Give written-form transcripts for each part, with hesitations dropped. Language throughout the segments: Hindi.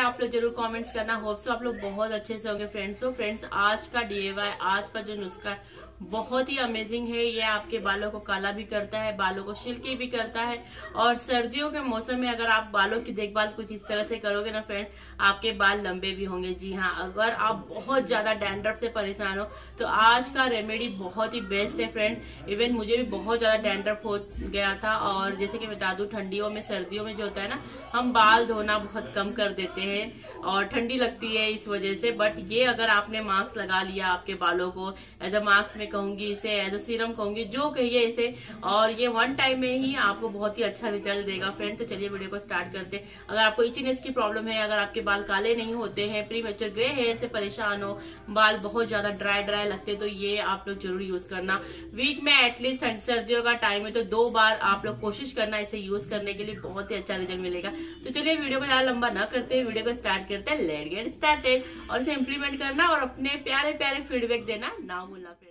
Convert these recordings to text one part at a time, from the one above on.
आप लोग जरूर कमेंट्स करना। होप सो आप लोग बहुत अच्छे से होंगे फ्रेंड्स। तो फ्रेंड्स आज का DIY, आज का जो नुस्खा है बहुत ही अमेजिंग है। ये आपके बालों को काला भी करता है, बालों को सिल्की भी करता है। और सर्दियों के मौसम में अगर आप बालों की देखभाल कुछ इस तरह से करोगे ना फ्रेंड, आपके बाल लंबे भी होंगे। जी हाँ, अगर आप बहुत ज्यादा डैंड्रफ से परेशान हो तो आज का रेमेडी बहुत ही बेस्ट है फ्रेंड। इवन मुझे भी बहुत ज्यादा डैंड्रफ हो गया था, और जैसे कि बता दूं ठंडियों में, सर्दियों में जो होता है ना, हम बाल धोना बहुत कम कर देते हैं और ठंडी लगती है इस वजह से। बट ये अगर आपने मास्क लगा लिया आपके बालों को, एज अ मास्क में कहूंगी इसे, एज अ सीरम कहूंगी, जो कहिए इसे, और ये वन टाइम में ही आपको बहुत ही अच्छा रिजल्ट देगा फ्रेंड। तो चलिए वीडियो को स्टार्ट करते हैं। अगर आपको इचीनेस की प्रॉब्लम है, अगर आपके बाल काले नहीं होते हैं, प्री मैच्योर ग्रे हेयर से परेशान हो, बाल बहुत ज्यादा ड्राई लगते, तो ये आप लोग जरूर यूज करना। वीक में एटलीस्ट सर्दियों का टाइम है तो 2 बार आप लोग कोशिश करना इसे यूज करने के लिए, बहुत ही अच्छा रिजल्ट मिलेगा। तो चलिए वीडियो को ज्यादा लंबा न करते, वीडियो को स्टार्ट करते हैं। Let's get started. और इसे इम्प्लीमेंट करना और अपने प्यारे प्यारे फीडबैक देना ना भूलना फ्रेंड।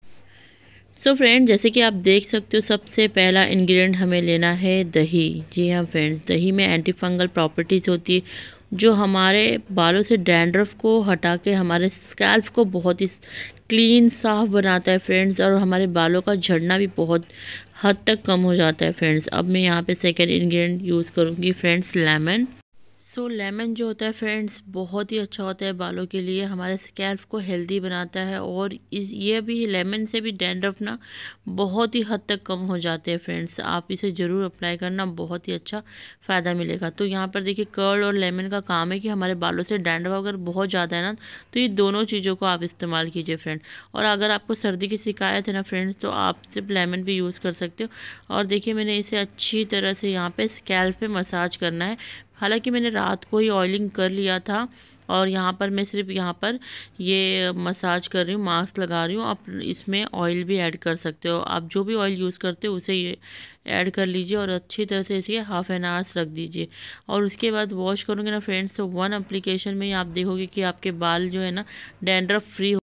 सो फ्रेंड, जैसे कि आप देख सकते हो, सबसे पहला इंग्रेडिएंट हमें लेना है दही। जी हाँ फ्रेंड्स, दही में एंटी फंगल प्रॉपर्टीज़ होती है जो हमारे बालों से डैंड्रफ को हटा के हमारे स्कैल्प को बहुत ही क्लीन साफ बनाता है फ्रेंड्स, और हमारे बालों का झड़ना भी बहुत हद तक कम हो जाता है फ्रेंड्स। अब मैं यहाँ पे सेकेंड इंग्रेडिएंट यूज़ करूँगी फ्रेंड्स, लेमन। सो लेमन जो होता है फ्रेंड्स बहुत ही अच्छा होता है बालों के लिए, हमारे स्कैल्प को हेल्दी बनाता है, और ये भी लेमन से भी डैंड्रफ ना बहुत ही हद तक कम हो जाते हैं फ्रेंड्स। आप इसे ज़रूर अप्लाई करना, बहुत ही अच्छा फ़ायदा मिलेगा। तो यहाँ पर देखिए, कर्ड और लेमन का काम है कि हमारे बालों से डैंड्रफ अगर बहुत ज़्यादा है ना, तो ये दोनों चीज़ों को आप इस्तेमाल कीजिए फ्रेंड। और अगर आपको सर्दी की शिकायत है ना फ्रेंड्स, तो आप सिर्फ लेमन भी यूज़ कर सकते हो। और देखिए, मैंने इसे अच्छी तरह से यहाँ पे स्कैल्प पे मसाज करना है। हालांकि मैंने रात को ही ऑयलिंग कर लिया था, और यहाँ पर मैं सिर्फ यहाँ पर ये मसाज कर रही हूँ, मास्क लगा रही हूँ। आप इसमें ऑयल भी ऐड कर सकते हो, आप जो भी ऑयल यूज़ करते हो उसे ये ऐड कर लीजिए और अच्छी तरह से इसे हाफ एन आवर्स रख दीजिए। और उसके बाद वॉश करूँगे ना फ्रेंड्स, तो 1 एप्लीकेशन में ही आप देखोगे कि आपके बाल जो है ना डैंड्रफ फ्री